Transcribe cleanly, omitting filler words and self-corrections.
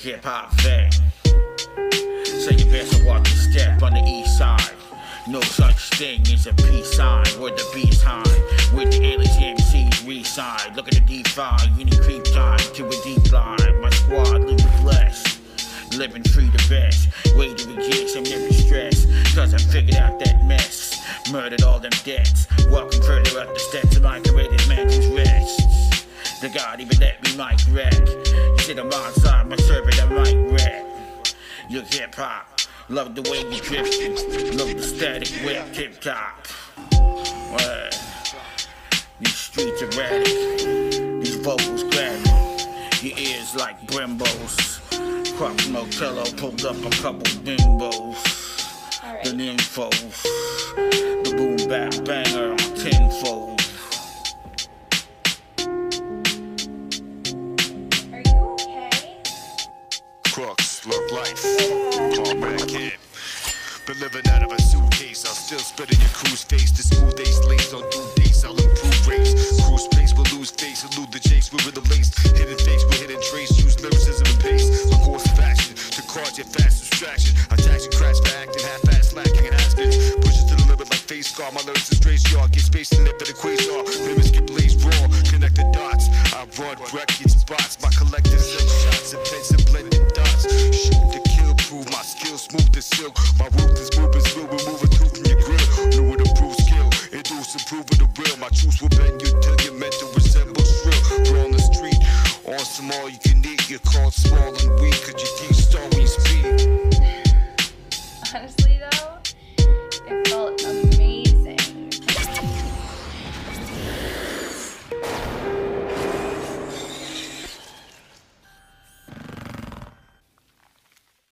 hip-hop vet. So you best walk the step on the east side. No such thing as a peace sign. Where the beast high, with the aliens MCs reside. Look at the defy, any creep time to a deep line. My squad living blessed, living free the best. Way to begin, I'm never stressed, cause I figured out that mess. Murdered all them debts, walking further up the steps of my created mansion's rest. The God even let me mic wreck. You sit on my side, my servant, I mic wreck. Your hip hop, love the way you drifting, love the static whip, tip top. These streets erratic, these vocals grabbing, your ears like Brimbos. Croc Motello pulled up a couple bimbos. Right. The nymphos, the boom bap banger on tenfold. Are you okay? Crooks, love life, calm back in. Been living out of a suitcase, I'll still spit in your crew's face. The smooth ace lace on due dates, I'll improve race. Cruise space, we'll lose face, elude the chase, we're the lace. Hidden face, we're hidden trace, use lyricism and pace. A course of action, to cause your fast distraction. Attach and crash for acting, half-ass lacking and asking. Pushes to the limit like face scar, my lyrics is race yard. Get space in it for the quasar, limits get blazed raw. Connect the dots, I run records, spots. My collective set shots and pens and blended dots. Shoot to kill, prove my skills, smooth as silk. My root is moving smooth, we're moving through from your grill. New and improved skill, induce improving the real. My truths will bend you till your mental resembles shrill. We're on the street, on some all you can eat. You're called small and weak, cause you keep